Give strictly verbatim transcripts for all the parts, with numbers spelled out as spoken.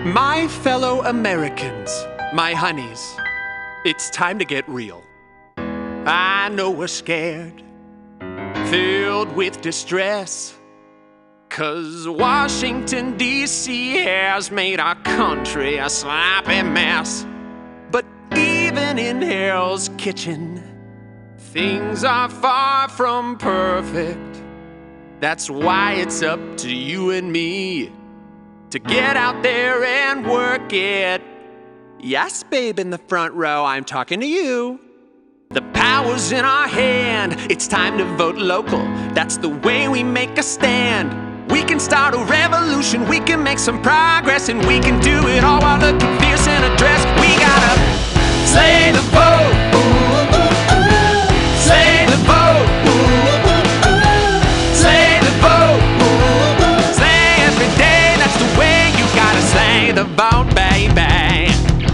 My fellow Americans, my honeys, it's time to get real. I know we're scared, filled with distress, 'cause Washington, D C has made our country a sloppy mess. But even in Hell's Kitchen, things are far from perfect. That's why it's up to you and me to get out there and work it. Yes, babe, in the front row, I'm talking to you. The power's in our hand, it's time to vote local. That's the way we make a stand. We can start a revolution, we can make some progress, and we can do it all while looking fierce in a dress. We gotta slay the vote, slay the vote, slay the vote, slay every day. That's the way you gotta slay the vote, baby.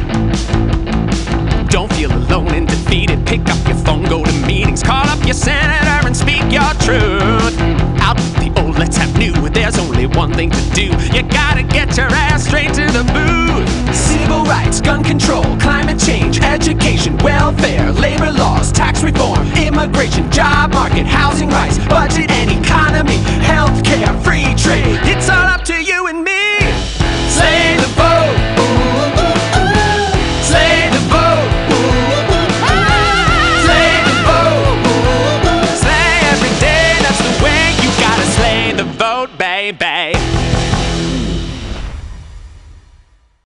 Don't feel alone and defeated. Pick up your phone, go to meetings, call up your senator and speak your truth. Out with the old, let's have new. There's only one thing to do. You gotta get your ass straight to the booth. Civil rights, gun control, climate change, education, welfare, labor laws, tax reform, immigration, job market, housing rights, budget and economy, health